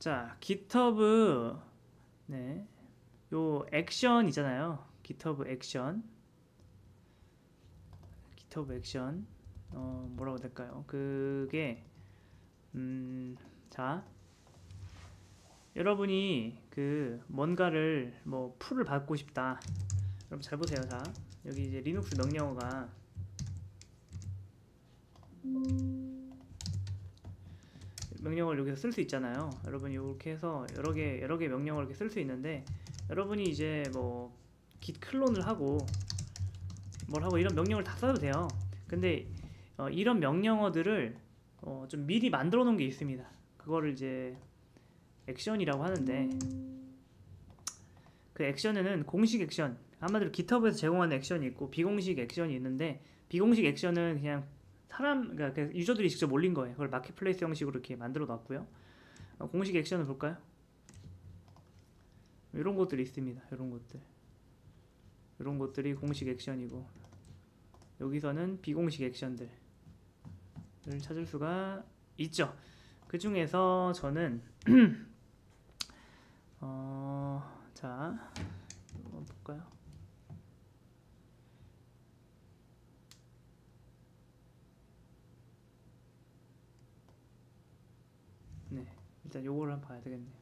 자, GitHub 네, 요 액션 있잖아요. GitHub 액션, GitHub 액션 뭐라고 될까요? 그게 자, 여러분이 그 뭔가를 뭐 풀을 받고 싶다. 여러분 잘 보세요. 자, 여기 이제 리눅스 명령어가 명령어를 여기서 쓸 수 있잖아요. 여러분이 이렇게 해서 여러 개 명령어를 이렇게 쓸 수 있는데, 여러분이 이제 뭐 git 클론을 하고 뭘 하고 이런 명령을 다 써도 돼요. 근데 이런 명령어들을 좀 미리 만들어 놓은 게 있습니다. 그거를 이제 액션이라고 하는데, 그 액션에는 공식 액션, 한마디로 GitHub에서 제공하는 액션이 있고 비공식 액션이 있는데, 비공식 액션은 그냥 그러니까 유저들이 직접 올린 거예요. 그걸 마켓플레이스 형식으로 이렇게 만들어 놨고요. 공식 액션을 볼까요? 이런 것들이 있습니다. 이런 것들이 공식 액션이고, 여기서는 비공식 액션들을 찾을 수가 있죠. 그 중에서 저는 자, 한번 볼까요? 네, 일단 요거를 한번 봐야 되겠네요.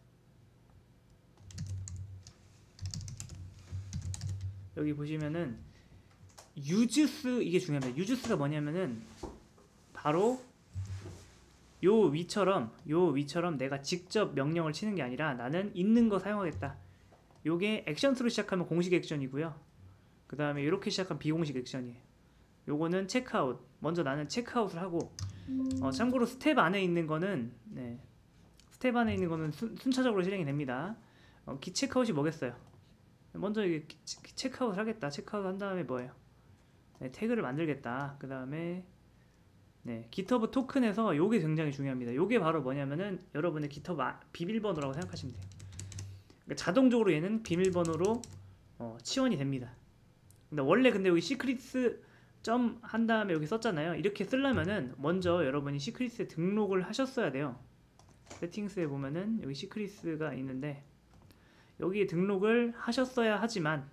여기 보시면은 유즈스, 이게 중요합니다. 유즈스가 뭐냐면은 바로 요 위처럼 내가 직접 명령을 치는 게 아니라 나는 있는 거 사용하겠다. 요게 액션스로 시작하면 공식 액션이고요. 그 다음에 이렇게 시작하면 비공식 액션이에요. 요거는 체크아웃. 먼저 나는 체크아웃을 하고, 참고로 스텝 안에 있는 거는 스텝 안에 있는 거는 순차적으로 실행이 됩니다. 기 체크아웃이 뭐겠어요? 먼저 이게 체크아웃을 하겠다. 체크아웃 한 다음에 뭐예요? 태그를 만들겠다. 그 다음에 GitHub 토큰에서 요게 굉장히 중요합니다. 요게 바로 뭐냐면은 여러분의 GitHub 비밀번호라고 생각하시면 돼요. 그러니까 자동적으로 얘는 비밀번호로 치환이 됩니다. 근데 여기 시크릿스 점 한 다음에 여기 썼잖아요. 이렇게 쓰려면은 먼저 여러분이 시크릿스에 등록을 하셨어야 돼요. 세팅스에 보면은 여기 시크릿스가 있는데, 여기에 등록을 하셨어야 하지만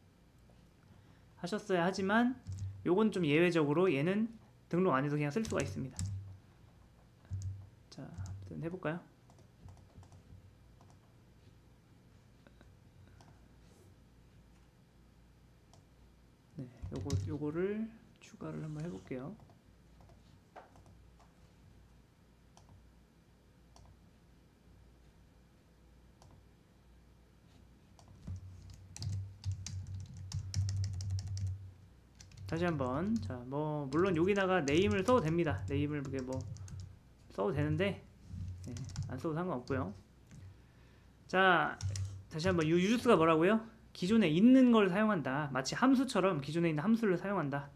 요건 좀 예외적으로 얘는 등록 안 해서 그냥 쓸 수가 있습니다. 자, 한번 해볼까요? 네, 요거를 추가를 한번 해볼게요. 다시 한번. 자, 뭐 물론 여기다가 네임을 써도 됩니다. 네임을 이렇게 뭐 써도 되는데 안 써도 상관없고요. 자, 다시 한번 유즈스가 뭐라고요? 기존에 있는 걸 사용한다. 마치 함수처럼 기존에 있는 함수를 사용한다.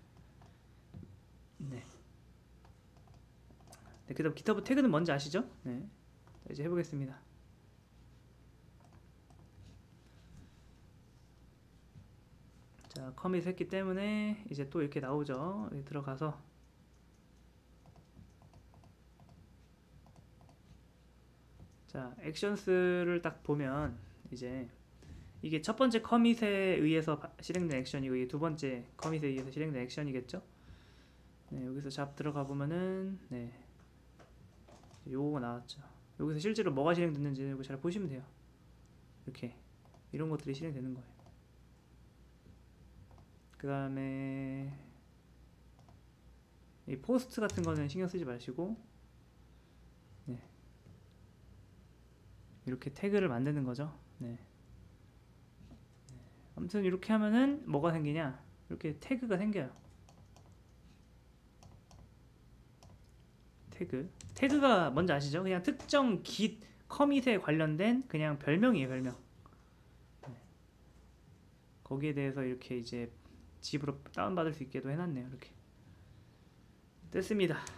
그 다음 GitHub 태그는 뭔지 아시죠? 자, 이제 해보겠습니다. 자, 커밋 했기 때문에 이제 또 이렇게 나오죠. 여기 들어가서 자, 액션스를 딱 보면 이제 이게 첫 번째 커밋에 의해서 실행된 액션이고, 이게 두 번째 커밋에 의해서 실행된 액션이겠죠. 여기서 잡 들어가 보면은 요거가 나왔죠. 여기서 실제로 뭐가 실행됐는지 잘 보시면 돼요. 이렇게 이런 것들이 실행되는 거예요. 그 다음에 이 포스트 같은 거는 신경 쓰지 마시고, 이렇게 태그를 만드는 거죠. 아무튼 이렇게 하면은 뭐가 생기냐, 이렇게 태그가 생겨요. 태그가 뭔지 아시죠? 그냥 특정 git 커밋에 관련된 그냥 별명이에요, 별명. 거기에 대해서 이렇게 이제 집으로 다운받을 수 있게도 해놨네요. 이렇게 됐습니다.